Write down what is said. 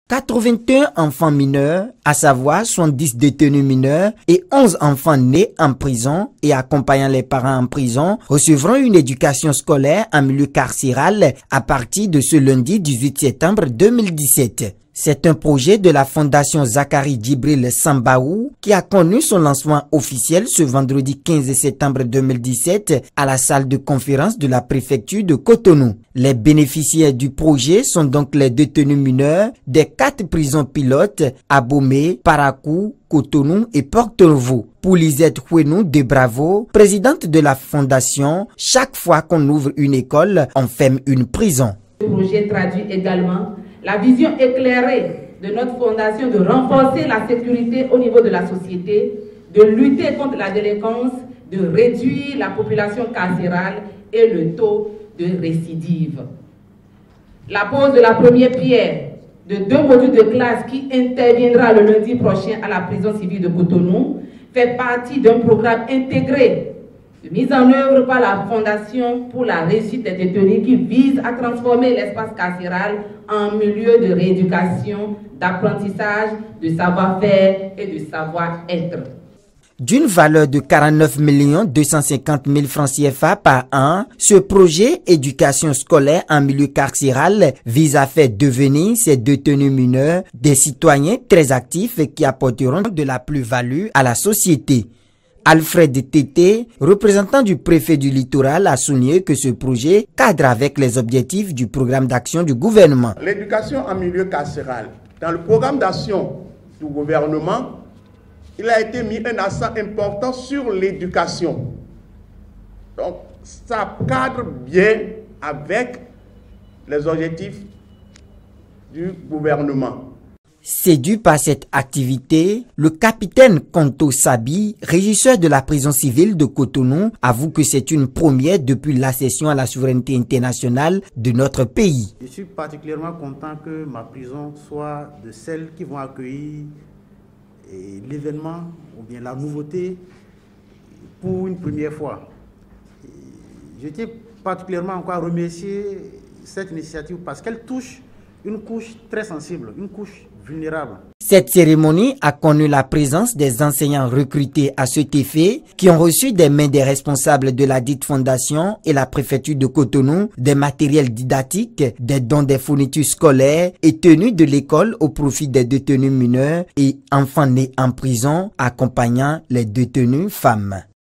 81 enfants mineurs, à savoir 70 détenus mineurs et 11 enfants nés en prison et accompagnant les parents en prison, recevront une éducation scolaire en milieu carcéral à partir de ce lundi 18 septembre 2017. C'est un projet de la Fondation Zakari Djibril Sambaou qui a connu son lancement officiel ce vendredi 15 septembre 2017 à la salle de conférence de la préfecture de Cotonou. Les bénéficiaires du projet sont donc les détenus mineurs des 4 prisons pilotes à Bomé, Parakou, Cotonou et Porto-Novo. Pour Lisette Houenou de Bravo, présidente de la Fondation, chaque fois qu'on ouvre une école, on ferme une prison. Ce projet traduit également la vision éclairée de notre fondation de renforcer la sécurité au niveau de la société, de lutter contre la délinquance, de réduire la population carcérale et le taux de récidive. La pose de la première pierre de 2 modules de classe qui interviendra le lundi prochain à la prison civile de Cotonou fait partie d'un programme intégré de mise en œuvre par la Fondation pour la réussite des détenus qui vise à transformer l'espace carcéral en milieu de rééducation, d'apprentissage, de savoir-faire et de savoir-être. D'une valeur de 49 250 000 francs CFA par an, ce projet éducation scolaire en milieu carcéral vise à faire devenir ces détenus mineurs des citoyens très actifs qui apporteront de la plus-value à la société. Alfred Tété, représentant du préfet du littoral, a souligné que ce projet cadre avec les objectifs du programme d'action du gouvernement. L'éducation en milieu carcéral, dans le programme d'action du gouvernement, il a été mis un accent important sur l'éducation. Donc, ça cadre bien avec les objectifs du gouvernement. Séduit par cette activité, le capitaine Konto Sabi, régisseur de la prison civile de Cotonou, avoue que c'est une première depuis l'accession à la souveraineté internationale de notre pays. Je suis particulièrement content que ma prison soit de celles qui vont accueillir l'événement ou bien la nouveauté pour une première fois. Je tiens particulièrement encore à remercier cette initiative parce qu'elle touche une couche très sensible, une couche vulnérable. Cette cérémonie a connu la présence des enseignants recrutés à cet effet qui ont reçu des mains des responsables de la dite fondation et la préfecture de Cotonou des matériels didactiques, des dons des fournitures scolaires et tenues de l'école au profit des détenus mineurs et enfants nés en prison accompagnant les détenus femmes.